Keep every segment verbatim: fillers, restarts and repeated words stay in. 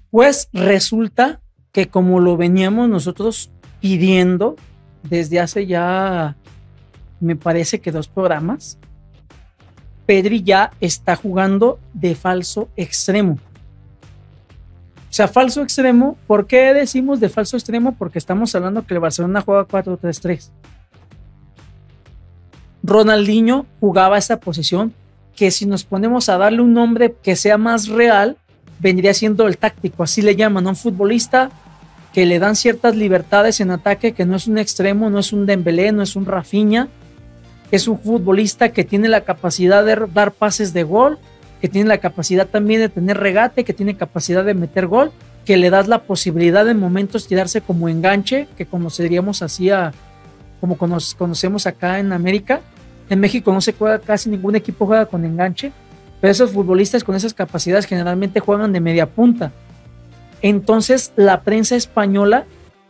Pues resulta que como lo veníamos nosotros pidiendo desde hace ya, me parece que dos programas, Pedri ya está jugando de falso extremo. O sea, falso extremo, ¿por qué decimos de falso extremo? Porque estamos hablando que el Barcelona juega cuatro tres tres. Ronaldinho jugaba esa posición que si nos ponemos a darle un nombre que sea más real, vendría siendo el táctico, así le llaman, a un futbolista que le dan ciertas libertades en ataque, que no es un extremo, no es un Dembélé, no es un Rafinha, es un futbolista que tiene la capacidad de dar pases de gol, que tiene la capacidad también de tener regate, que tiene capacidad de meter gol, que le das la posibilidad de momentos tirarse como enganche, que conoceríamos así a, como conocemos acá en América. En México no se juega, casi ningún equipo juega con enganche, pero esos futbolistas con esas capacidades generalmente juegan de media punta. Entonces la prensa española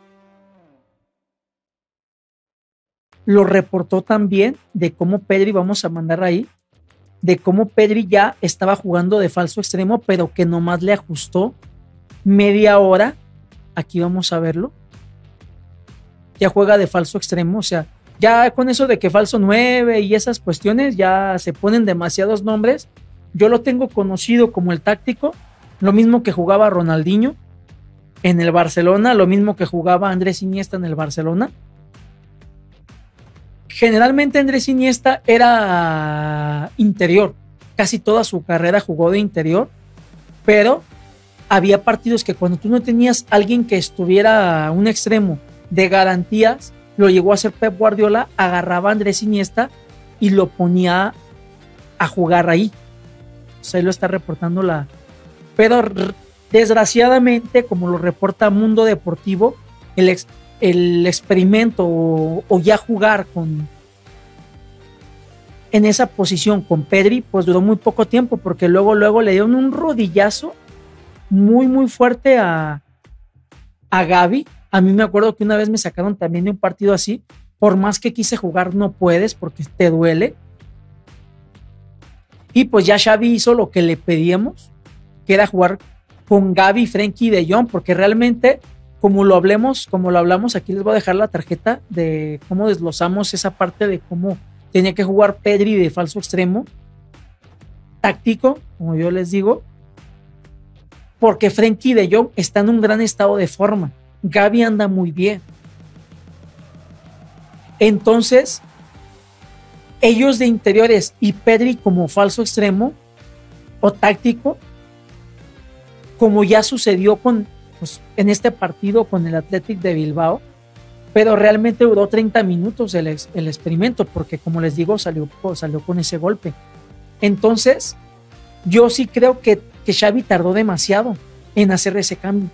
lo reportó también de cómo Pedri, vamos a mandar ahí, de cómo Pedri ya estaba jugando de falso extremo, pero que nomás le ajustó media hora. Aquí vamos a verlo. Ya juega de falso extremo, o sea, ya con eso de que falso nueve y esas cuestiones ya se ponen demasiados nombres. Yo lo tengo conocido como el táctico, lo mismo que jugaba Ronaldinho en el Barcelona, lo mismo que jugaba Andrés Iniesta en el Barcelona. Generalmente Andrés Iniesta era interior, casi toda su carrera jugó de interior, pero había partidos que cuando tú no tenías alguien que estuviera un extremo de garantías, lo llegó a hacer Pep Guardiola, agarraba a Andrés Iniesta y lo ponía a jugar ahí. O sea, ahí lo está reportando la... Pero desgraciadamente, como lo reporta Mundo Deportivo, el, ex, el experimento o, o ya jugar con en esa posición con Pedri, pues duró muy poco tiempo, porque luego, luego le dieron un rodillazo muy, muy fuerte a, a Gavi. A mí me acuerdo que una vez me sacaron también de un partido así. Por más que quise jugar, no puedes porque te duele. Y pues ya Xavi hizo lo que le pedíamos, que era jugar con Gavi, Frenkie de Jong, porque realmente, como lo hablemos, como lo hablamos, aquí les voy a dejar la tarjeta de cómo desglosamos esa parte de cómo tenía que jugar Pedri de falso extremo, táctico, como yo les digo, porque Frenkie de Jong está en un gran estado de forma. Gavi anda muy bien. Entonces, ellos de interiores y Pedri como falso extremo o táctico, como ya sucedió con, pues, en este partido con el Athletic de Bilbao, pero realmente duró treinta minutos el, el experimento, porque como les digo, salió, salió con ese golpe. Entonces, yo sí creo que, que Xavi tardó demasiado en hacer ese cambio,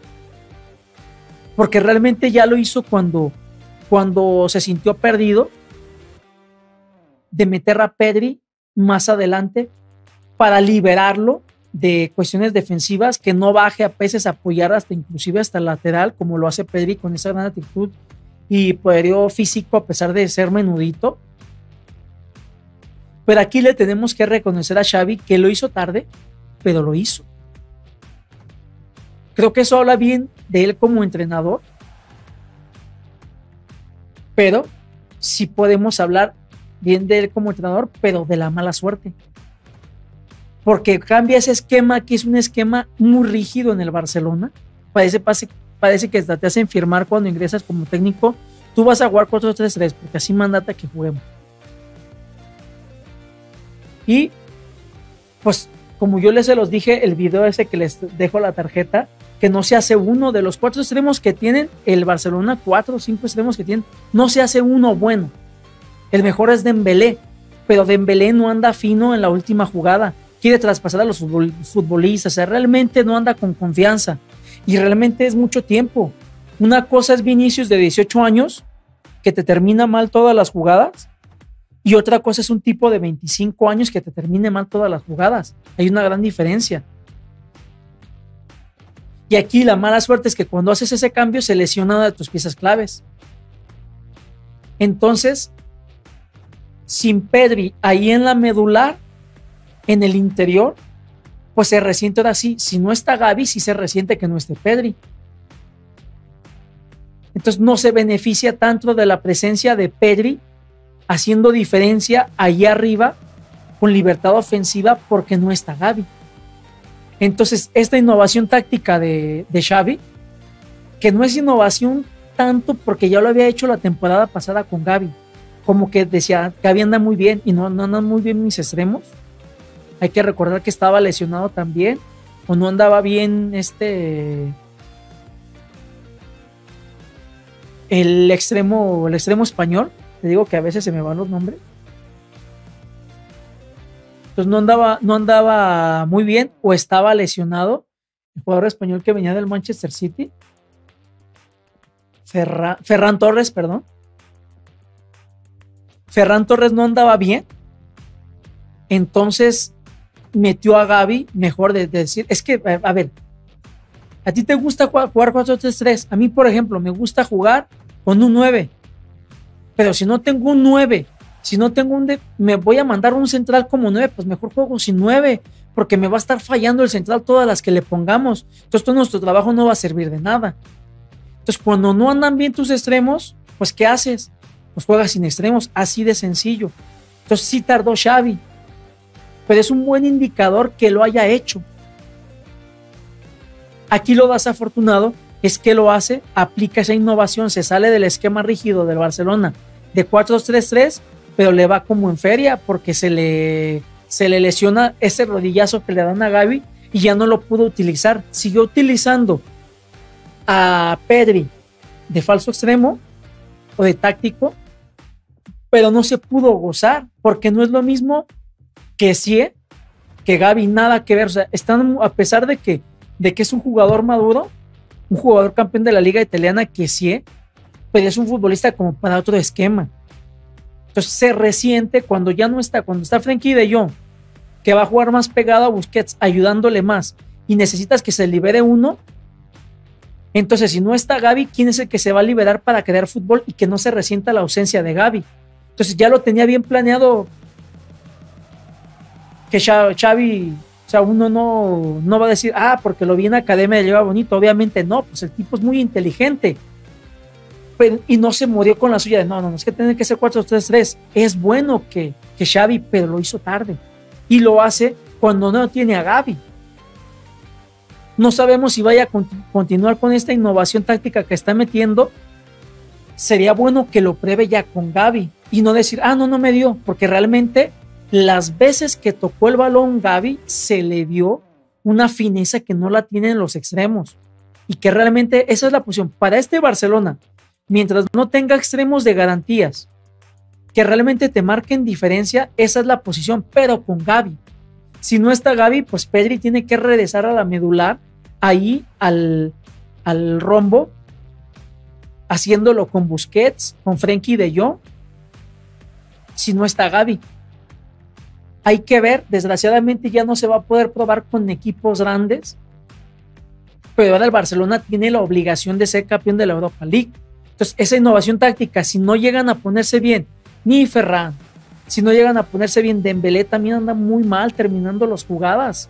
porque realmente ya lo hizo cuando, cuando se sintió perdido, de meter a Pedri más adelante para liberarlo de cuestiones defensivas, que no baje a veces a apoyar hasta inclusive hasta el lateral, como lo hace Pedri con esa gran actitud y poderío físico a pesar de ser menudito. Pero aquí le tenemos que reconocer a Xavi que lo hizo tarde, pero lo hizo. Creo que eso habla bien de él como entrenador, pero sí podemos hablar bien de él como entrenador, pero de la mala suerte, porque cambia ese esquema, que es un esquema muy rígido en el Barcelona. Parece, parece, parece que hasta te hacen firmar cuando ingresas como técnico, tú vas a jugar cuatro tres tres, porque así mandata que juguemos. Y pues como yo les se los dije, el video ese que les dejo la tarjeta, que no se hace uno de los cuatro extremos que tienen el Barcelona, cuatro o cinco extremos que tienen, no se hace uno bueno. El mejor es Dembélé, pero Dembélé no anda fino en la última jugada, quiere traspasar a los futbolistas, o sea, realmente no anda con confianza y realmente es mucho tiempo. Una cosa es Vinicius de dieciocho años que te termina mal todas las jugadas, y otra cosa es un tipo de veinticinco años que te termine mal todas las jugadas. Hay una gran diferencia. Y aquí la mala suerte es que cuando haces ese cambio se lesiona una de tus piezas claves. Entonces, sin Pedri ahí en la medular, en el interior, pues se resiente ahora sí. Si no está Gavi, sí se resiente que no esté Pedri. Entonces no se beneficia tanto de la presencia de Pedri haciendo diferencia ahí arriba con libertad ofensiva porque no está Gavi. Entonces esta innovación táctica de, de Xavi, que no es innovación tanto porque ya lo había hecho la temporada pasada con Gavi, como que decía, Gavi anda muy bien y no, no andan muy bien mis extremos. Hay que recordar que estaba lesionado también, o no andaba bien este el extremo, el extremo español. Te digo que a veces se me van los nombres. Entonces no andaba, no andaba muy bien, o estaba lesionado el jugador español que venía del Manchester City. Ferran, Ferran Torres, perdón. Ferran Torres no andaba bien. Entonces metió a Gavi, mejor de, de decir, es que, a, a ver, a ti te gusta jugar, jugar cuatro tres tres. A mí, por ejemplo, me gusta jugar con un nueve. Pero si no tengo un nueve, si no tengo un de, me voy a mandar un central como nueve, pues mejor juego sin nueve, porque me va a estar fallando el central todas las que le pongamos. Entonces todo nuestro trabajo no va a servir de nada. Entonces cuando no andan bien tus extremos, pues ¿qué haces? Pues juegas sin extremos, así de sencillo. Entonces sí tardó Xavi, pero es un buen indicador que lo haya hecho. Aquí lo desafortunado es que lo hace, aplica esa innovación, se sale del esquema rígido del Barcelona de cuatro tres tres, pero le va como en feria porque se le, se le lesiona ese rodillazo que le dan a Gavi y ya no lo pudo utilizar. Siguió utilizando a Pedri de falso extremo o de táctico, pero no se pudo gozar porque no es lo mismo que sí, que Gavi, nada que ver. O sea, están, a pesar de que, de que es un jugador maduro, un jugador campeón de la liga italiana, que sí, pero es un futbolista como para otro esquema. Entonces se resiente cuando ya no está, cuando está Frenkie de Jong, que va a jugar más pegado a Busquets, ayudándole más, y necesitas que se libere uno. Entonces si no está Gavi, ¿quién es el que se va a liberar para crear fútbol y que no se resienta la ausencia de Gavi? Entonces ya lo tenía bien planeado que Xavi, o sea, uno no, no va a decir, ah, porque lo vi en academia, le lleva bonito. Obviamente no, pues el tipo es muy inteligente. Pero, y no se murió con la suya de, no, no, no, es que tiene que ser cuatro tres tres. Es bueno que, que Xavi, pero lo hizo tarde. Y lo hace cuando no tiene a Gavi. No sabemos si vaya a continu- continuar con esta innovación táctica que está metiendo. Sería bueno que lo pruebe ya con Gavi y no decir, ah, no, no me dio, porque realmente las veces que tocó el balón Gavi se le vio una fineza que no la tienen los extremos y que realmente esa es la posición para este Barcelona. Mientras no tenga extremos de garantías que realmente te marquen diferencia, esa es la posición, pero con Gavi. Si no está Gavi, pues Pedri tiene que regresar a la medular, ahí al, al rombo, haciéndolo con Busquets, con Frenkie de Jong, si no está Gavi. Hay que ver, desgraciadamente ya no se va a poder probar con equipos grandes, pero ahora el Barcelona tiene la obligación de ser campeón de la Europa League. Entonces esa innovación táctica, si no llegan a ponerse bien ni Ferran, si no llegan a ponerse bien, Dembélé también anda muy mal terminando las jugadas.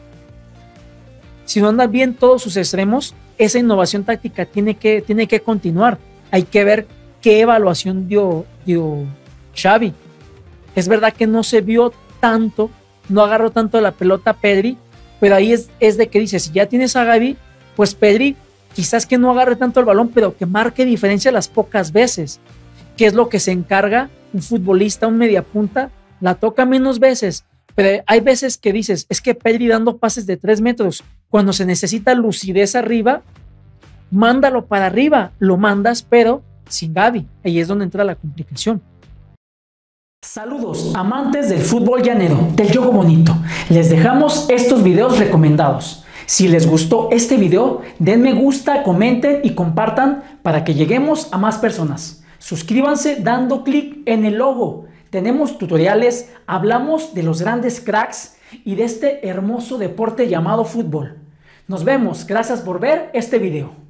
Si no andan bien todos sus extremos, esa innovación táctica tiene que, tiene que continuar. Hay que ver qué evaluación dio, dio Xavi. Es verdad que no se vio tanto, no agarró tanto la pelota Pedri, pero ahí es, es de que dice, si ya tienes a Gavi, pues Pedri quizás que no agarre tanto el balón, pero que marque diferencia las pocas veces, que es lo que se encarga un futbolista, un mediapunta, la toca menos veces, pero hay veces que dices, es que Pedri dando pases de tres metros, cuando se necesita lucidez arriba, mándalo para arriba, lo mandas, pero sin Gavi, ahí es donde entra la complicación. Saludos, amantes del fútbol llanero, del juego bonito. Les dejamos estos videos recomendados. Si les gustó este video, den me gusta, comenten y compartan para que lleguemos a más personas. Suscríbanse dando clic en el logo. Tenemos tutoriales, hablamos de los grandes cracks y de este hermoso deporte llamado fútbol. Nos vemos, gracias por ver este video.